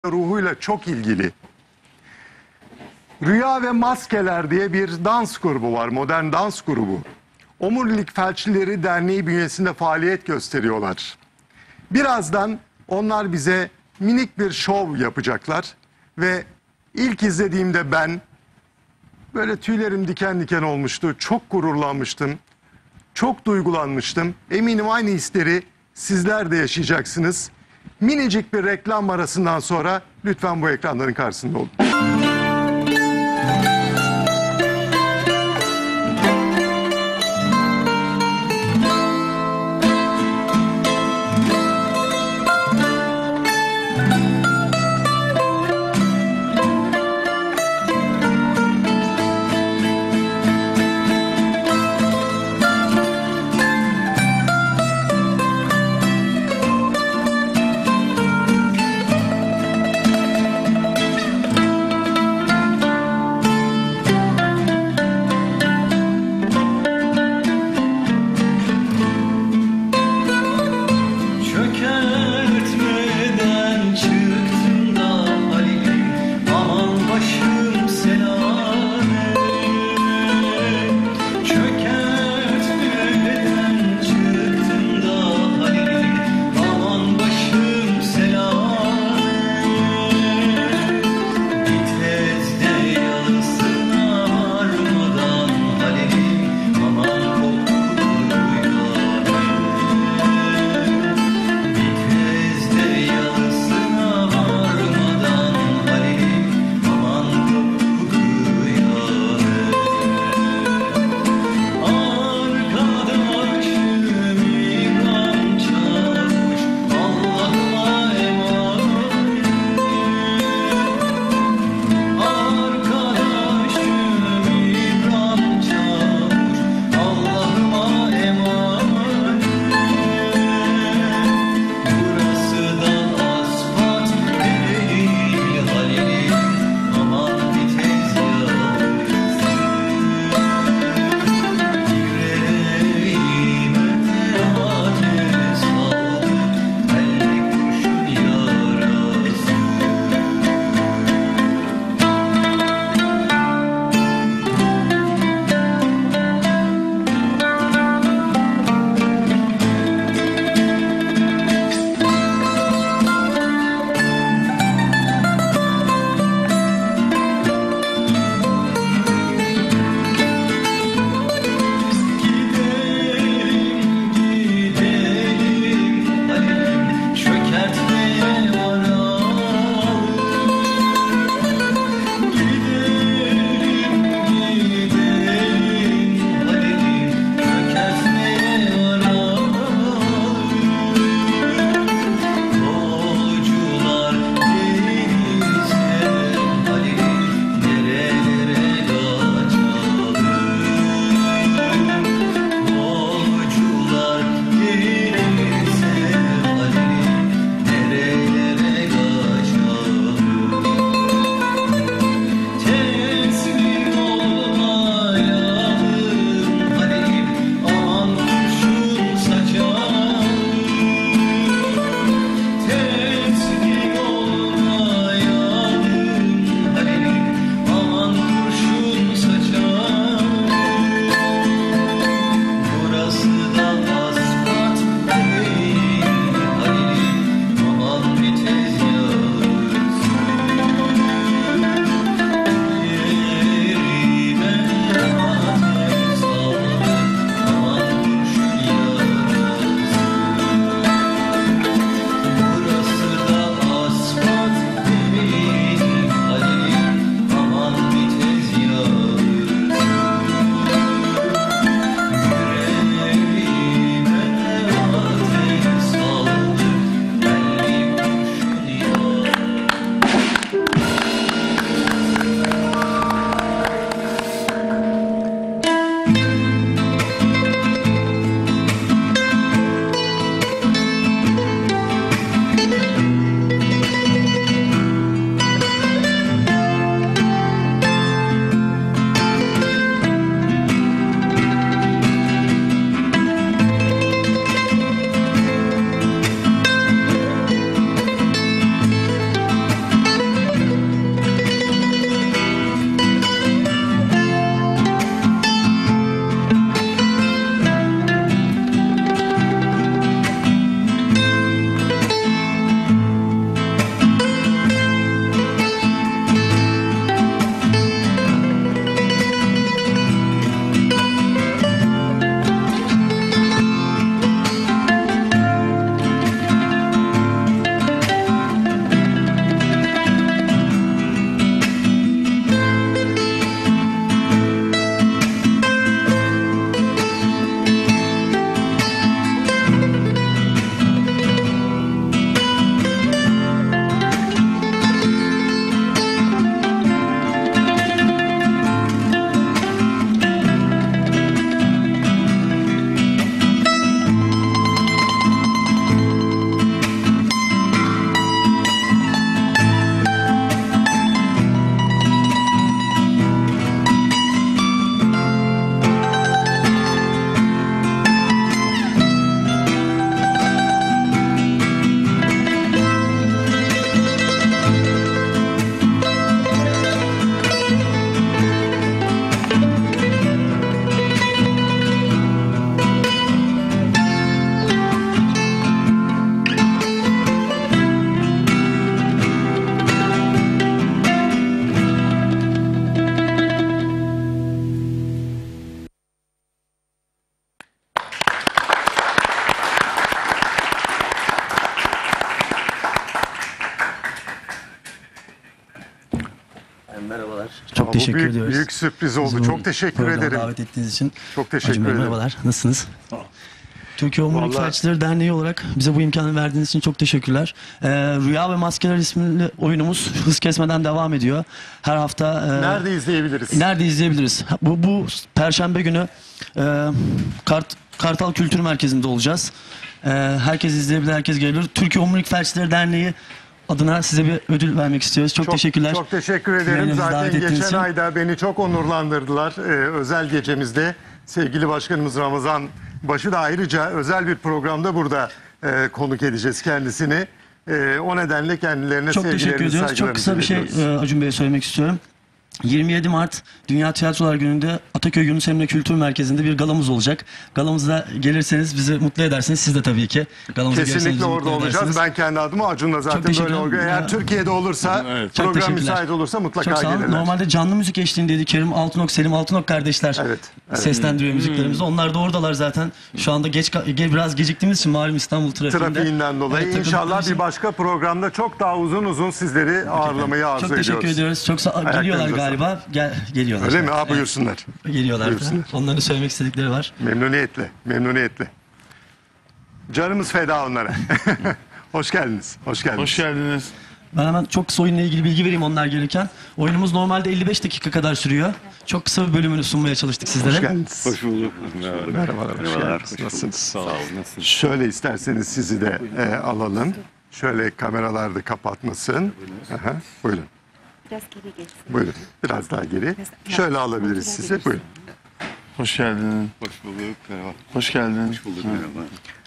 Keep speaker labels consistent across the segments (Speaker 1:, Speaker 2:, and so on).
Speaker 1: ruhuyla çok ilgili. Rüya ve Maskeler diye bir dans grubu var, modern dans grubu. Omurilik Felçlileri Derneği bünyesinde faaliyet gösteriyorlar. Birazdan onlar bize minik bir şov yapacaklar ve ilk izlediğimde ben böyle tüylerim diken diken olmuştu, çok gururlanmıştım, çok duygulanmıştım. Eminim aynı hisleri sizler de yaşayacaksınız. Minicik bir reklam arasından sonra lütfen bu ekranların karşısında olun.
Speaker 2: Merhabalar.
Speaker 1: Ama
Speaker 2: Çok
Speaker 1: bu
Speaker 2: teşekkür ediyoruz.
Speaker 1: büyük sürpriz oldu.
Speaker 2: Bizim
Speaker 1: çok teşekkür
Speaker 2: programa
Speaker 1: ederim.
Speaker 2: davet ettiğiniz için.
Speaker 1: Çok teşekkür
Speaker 2: Acun Bey,
Speaker 1: ederim.
Speaker 2: merhabalar. Nasılsınız? Türkiye Omurilik
Speaker 1: Vallahi-
Speaker 2: Felçlileri Derneği olarak bize bu imkanı verdiğiniz için çok teşekkürler. Rüya ve Maskeler isimli oyunumuz hız kesmeden devam ediyor. Her hafta
Speaker 1: Nerede izleyebiliriz?
Speaker 2: nerede izleyebiliriz? Bu Perşembe günü Kartal Kültür Merkezi'nde olacağız. Herkes izleyebilir, herkes gelebilir. Türkiye Omurilik Felçlileri Derneği adına size bir ödül vermek istiyoruz. Çok teşekkürler.
Speaker 1: Çok teşekkür ederim.
Speaker 2: Bizi
Speaker 1: Zaten
Speaker 2: davet ettiğiniz
Speaker 1: geçen
Speaker 2: için.
Speaker 1: ayda beni çok onurlandırdılar. Özel gecemizde sevgili başkanımız Ramazan Başı da ayrıca özel bir programda burada konuk edeceğiz kendisini. O nedenle kendilerine
Speaker 2: Çok teşekkür
Speaker 1: sevgilerimizi,
Speaker 2: ediyoruz. Çok kısa bir şey
Speaker 1: iletiyoruz.
Speaker 2: Acun Bey'e söylemek istiyorum. 27 Mart Dünya Tiyatrolar Günü'nde Ataköy Yunus Emre Kültür Merkezi'nde bir galamız olacak. Galamıza gelirseniz bizi mutlu edersiniz. Siz de tabii ki galamıza gelirseniz
Speaker 1: Kesinlikle
Speaker 2: bizi
Speaker 1: orada
Speaker 2: mutlu
Speaker 1: olacağız.
Speaker 2: edersiniz.
Speaker 1: Ben kendi adıma Acun'la zaten
Speaker 2: teşekkür
Speaker 1: böyle
Speaker 2: ederim.
Speaker 1: Eğer Türkiye'de olursa
Speaker 2: Çok
Speaker 1: program
Speaker 2: teşekkürler.
Speaker 1: müsait olursa mutlaka
Speaker 2: Çok sağ olun.
Speaker 1: gelirler.
Speaker 2: Normalde canlı müzik eşliğindeydi. Kerim Altınok, Selim Altınok kardeşler
Speaker 1: Evet, evet.
Speaker 2: seslendiriyor müziklerimizi. Onlar da oradalar zaten. Şu anda biraz geciktiğimiz için malum İstanbul trafiğinde.
Speaker 1: Trafiğinden dolayı
Speaker 2: Evet,
Speaker 1: inşallah
Speaker 2: takıldıkları için.
Speaker 1: bir başka programda çok daha uzun sizleri ağırlamayı arzu
Speaker 2: Çok teşekkür
Speaker 1: ediyoruz.
Speaker 2: ediyoruz. Çok geliyorlar
Speaker 1: sağlık.
Speaker 2: galiba. Geliyorlar.
Speaker 1: Öyle mi? Ha,
Speaker 2: Evet.
Speaker 1: buyursunlar.
Speaker 2: Geliyorlar.
Speaker 1: Buyursunlar.
Speaker 2: Onların söylemek istedikleri var.
Speaker 1: Memnuniyetle, memnuniyetle. Canımız feda onlara. Hoş geldiniz, hoş geldiniz.
Speaker 3: Hoş geldiniz.
Speaker 2: Ben hemen çok kısa oyunla ilgili bilgi vereyim onlar gelirken. Oyunumuz normalde 55 dakika kadar sürüyor. Çok kısa bir bölümünü sunmaya çalıştık sizlere.
Speaker 1: Hoş geldiniz.
Speaker 3: Hoş bulduk.
Speaker 1: Merhabalar, hoş geldiniz. Nasılsınız?
Speaker 3: Sağ olun. Nasılsınız?
Speaker 1: Şöyle isterseniz sizi de alalım. Şöyle kameralar da kapatmasın. Aha, buyurun,
Speaker 4: Biraz geri geçsin.
Speaker 1: buyurun. Biraz daha geri. Şöyle alabiliriz sizi. Buyurun.
Speaker 3: Hoş geldiniz. Hoş bulduk. Merhaba. Hoş geldiniz. Hoş bulduk. Merhaba.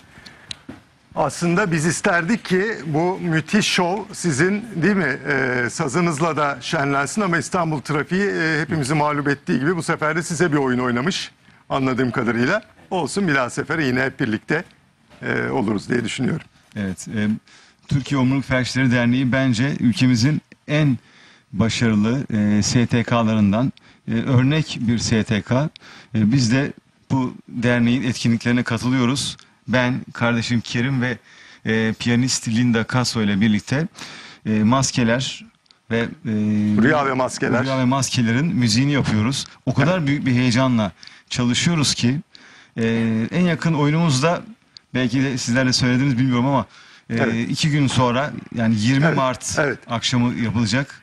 Speaker 1: Aslında biz isterdik ki bu müthiş şov sizin değil mi sazınızla da şenlensin ama İstanbul trafiği hepimizi mağlup ettiği gibi bu sefer de size bir oyun oynamış anladığım kadarıyla. Olsun, bir daha sefer yine hep birlikte oluruz diye düşünüyorum.
Speaker 5: Evet, Türkiye Omurilik Felçlileri Derneği bence ülkemizin en başarılı STK'larından, örnek bir STK. Biz de bu derneğin etkinliklerine katılıyoruz. Ben, kardeşim Kerim ve piyanist Linda Casso ile birlikte maskeler ve
Speaker 1: Rüya ve Maskeler.
Speaker 5: Rüya ve Maskelerin müziğini yapıyoruz. O kadar büyük bir heyecanla çalışıyoruz ki en yakın oyunumuzda, belki de sizlerle söylediniz bilmiyorum ama
Speaker 1: Evet.
Speaker 5: 2 gün sonra, yani 20
Speaker 1: Evet,
Speaker 5: Mart
Speaker 1: evet.
Speaker 5: akşamı yapılacak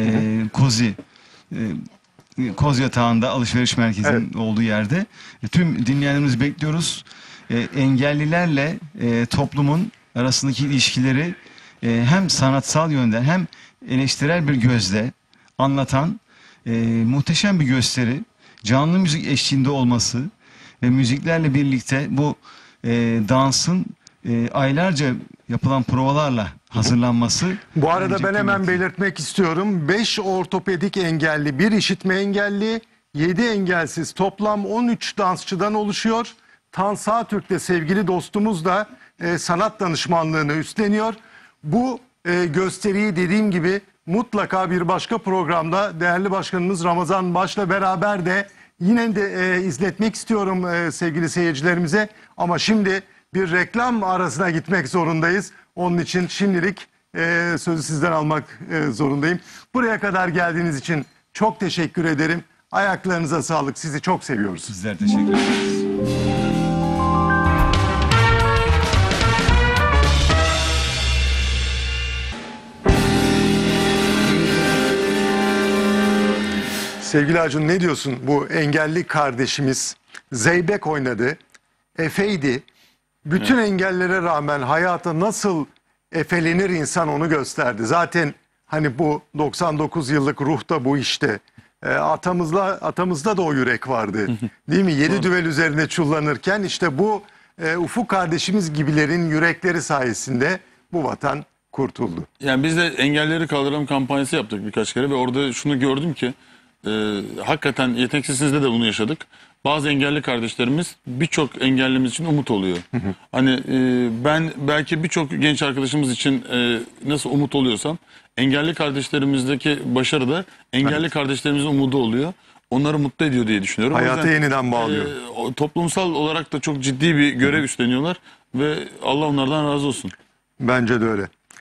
Speaker 5: Koz Yatağı'nda, alışveriş merkezinin
Speaker 1: Evet.
Speaker 5: olduğu yerde. Tüm dinleyenlerimizi bekliyoruz. Engellilerle toplumun arasındaki ilişkileri hem sanatsal yönden hem eleştirel bir gözle anlatan muhteşem bir gösteri. Canlı müzik eşliğinde olması ve müziklerle birlikte bu dansın aylarca yapılan provalarla hazırlanması.
Speaker 1: Bu arada
Speaker 5: bence
Speaker 1: ben hemen
Speaker 5: kıymetli.
Speaker 1: belirtmek istiyorum. 5 ortopedik engelli, 1 işitme engelli, 7 engelsiz, toplam 13 dansçıdan oluşuyor. Tan Sağtürk de sevgili dostumuz da sanat danışmanlığını üstleniyor. Bu gösteriyi dediğim gibi mutlaka bir başka programda değerli başkanımız Ramazan Baş'la beraber de yine de izletmek istiyorum sevgili seyircilerimize. Ama şimdi bir reklam arasına gitmek zorundayız. Onun için şimdilik sözü sizden almak zorundayım. Buraya kadar geldiğiniz için çok teşekkür ederim. Ayaklarınıza sağlık. Sizi çok seviyoruz.
Speaker 5: Sizler teşekkür ederiz.
Speaker 1: Sevgili Acun, ne diyorsun? Bu engelli kardeşimiz Zeybek oynadı. Efeydi. Bütün engellere rağmen hayata nasıl efelenir insan onu gösterdi. Zaten hani bu 99 yıllık ruh da bu işte. Atamızda da o yürek vardı. Değil mi? 7 düvel üzerine çullanırken işte bu Ufuk kardeşimiz gibilerin yürekleri sayesinde bu vatan kurtuldu.
Speaker 3: Yani biz de engelleri kaldıralım kampanyası yaptık birkaç kere ve orada şunu gördüm ki hakikaten yeteneksizsizde de bunu yaşadık. Bazı engelli kardeşlerimiz birçok engellimiz için umut oluyor. Hani ben belki birçok genç arkadaşımız için nasıl umut oluyorsam engelli kardeşlerimizdeki başarı da engelli kardeşlerimizin umudu oluyor. Onları mutlu ediyor diye düşünüyorum. O
Speaker 1: Hayata
Speaker 3: yüzden,
Speaker 1: yeniden bağlıyor.
Speaker 3: Toplumsal olarak da çok ciddi bir görev üstleniyorlar ve Allah onlardan razı olsun.
Speaker 1: Bence de öyle.